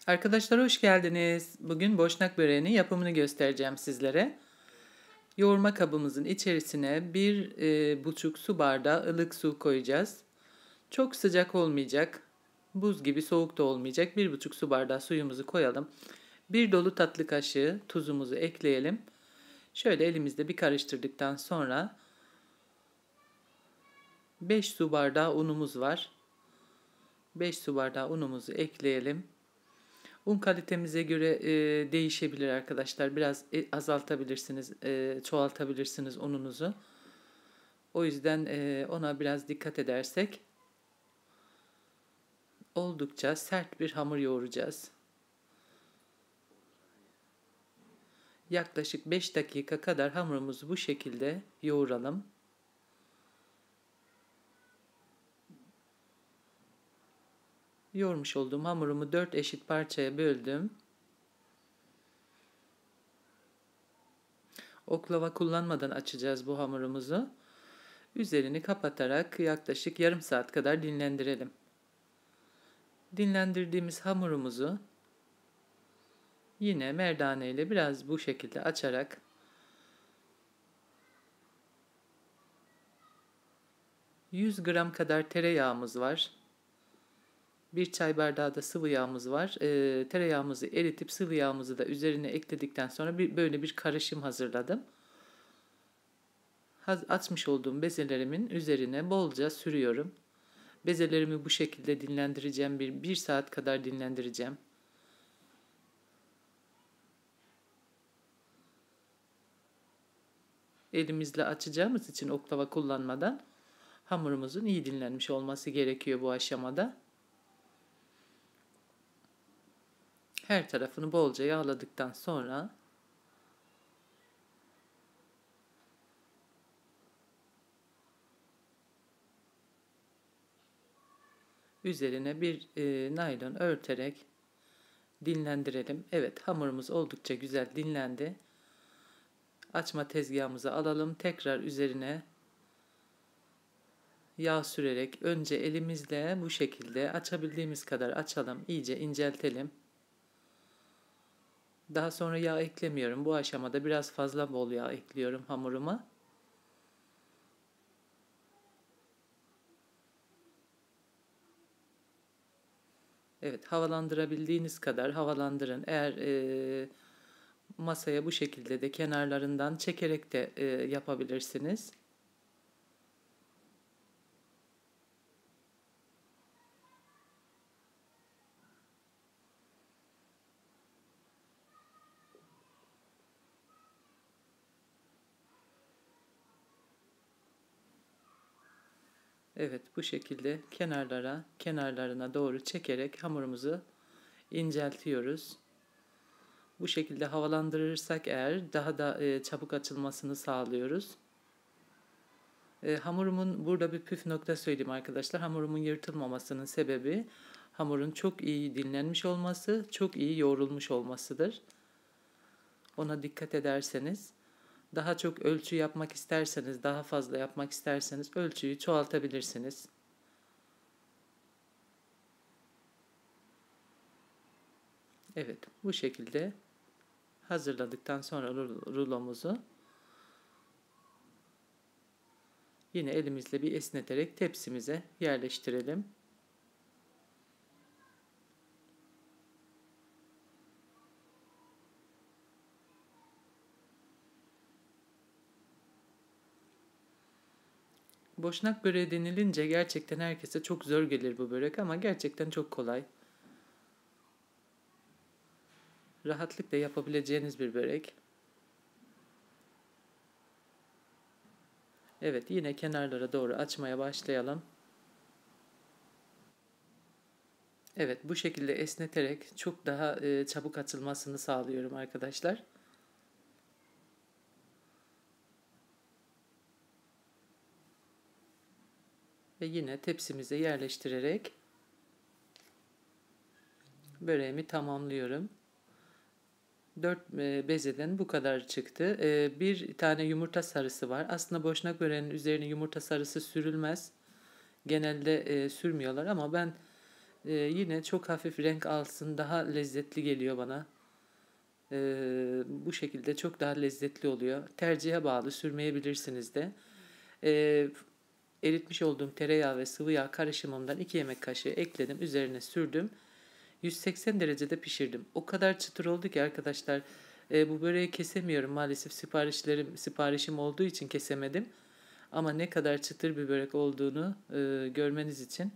Arkadaşlar hoş geldiniz. Bugün boşnak böreğinin yapımını göstereceğim sizlere. Yoğurma kabımızın içerisine bir buçuk su bardağı ılık su koyacağız. Çok sıcak olmayacak, buz gibi soğuk da olmayacak. 1,5 su bardağı suyumuzu koyalım. Bir dolu tatlı kaşığı tuzumuzu ekleyelim. Şöyle elimizde bir karıştırdıktan sonra 5 su bardağı unumuz var. 5 su bardağı unumuzu ekleyelim. Un kalitemize göre değişebilir arkadaşlar. Biraz azaltabilirsiniz, çoğaltabilirsiniz ununuzu. O yüzden ona biraz dikkat edersek oldukça sert bir hamur yoğuracağız. Yaklaşık 5 dakika kadar hamurumuzu bu şekilde yoğuralım. Yoğurmuş olduğum hamurumu 4 eşit parçaya böldüm. Oklava kullanmadan açacağız bu hamurumuzu. Üzerini kapatarak yaklaşık yarım saat kadar dinlendirelim. Dinlendirdiğimiz hamurumuzu yine merdane ile biraz bu şekilde açarak 100 gram kadar tereyağımız var. Bir çay bardağı da sıvı yağımız var. Tereyağımızı eritip sıvı yağımızı da üzerine ekledikten sonra böyle bir karışım hazırladım. Açmış olduğum bezelerimin üzerine bolca sürüyorum. Bezelerimi bu şekilde dinlendireceğim. Bir saat kadar dinlendireceğim. Elimizle açacağımız için oklava kullanmadan hamurumuzun iyi dinlenmiş olması gerekiyor bu aşamada. Her tarafını bolca yağladıktan sonra üzerine bir naylon örterek dinlendirelim. Evet, hamurumuz oldukça güzel dinlendi. Açma tezgahımıza alalım. Tekrar üzerine yağ sürerek önce elimizle bu şekilde açabildiğimiz kadar açalım. İyice inceltelim. Daha sonra yağ eklemiyorum. Bu aşamada biraz fazla bol yağ ekliyorum hamuruma. Evet, havalandırabildiğiniz kadar havalandırın. Eğer masaya bu şekilde de kenarlarından çekerek de yapabilirsiniz. Evet, bu şekilde kenarlarına doğru çekerek hamurumuzu inceltiyoruz. Bu şekilde havalandırırsak eğer daha da çabuk açılmasını sağlıyoruz. Hamurumun burada bir püf nokta söyleyeyim arkadaşlar. Hamurumun yırtılmamasının sebebi hamurun çok iyi dinlenmiş olması, çok iyi yoğrulmuş olmasıdır. Ona dikkat ederseniz, daha çok ölçü yapmak isterseniz, daha fazla yapmak isterseniz ölçüyü çoğaltabilirsiniz. Evet, bu şekilde hazırladıktan sonra rulomuzu yine elimizle bir esneterek tepsimize yerleştirelim. Boşnak böreği denilince gerçekten herkese çok zor gelir bu börek ama gerçekten çok kolay. Rahatlıkla yapabileceğiniz bir börek. Evet, yine kenarlara doğru açmaya başlayalım. Evet, bu şekilde esneterek çok daha çabuk açılmasını sağlıyorum arkadaşlar. Ve yine tepsimize yerleştirerek böreğimi tamamlıyorum. 4 bezeden bu kadar çıktı. Bir tane yumurta sarısı var. Aslında boşnak böreğinin üzerine yumurta sarısı sürülmez. Genelde sürmüyorlar ama ben Yine çok hafif renk alsın, daha lezzetli geliyor bana. Bu şekilde çok daha lezzetli oluyor. Tercihe bağlı, sürmeyebilirsiniz de. Ee, Eritmiş olduğum tereyağı ve sıvı yağ karışımımdan 2 yemek kaşığı ekledim. Üzerine sürdüm. 180 derecede pişirdim. O kadar çıtır oldu ki arkadaşlar, bu böreği kesemiyorum maalesef, siparişim olduğu için kesemedim. Ama ne kadar çıtır bir börek olduğunu görmeniz için.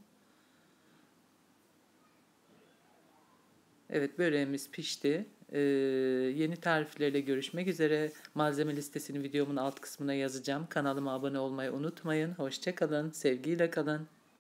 Evet, böreğimiz pişti. Yeni tariflerle görüşmek üzere. Malzeme listesini videomun alt kısmına yazacağım. Kanalıma abone olmayı unutmayın. Hoşça kalın, sevgiyle kalın.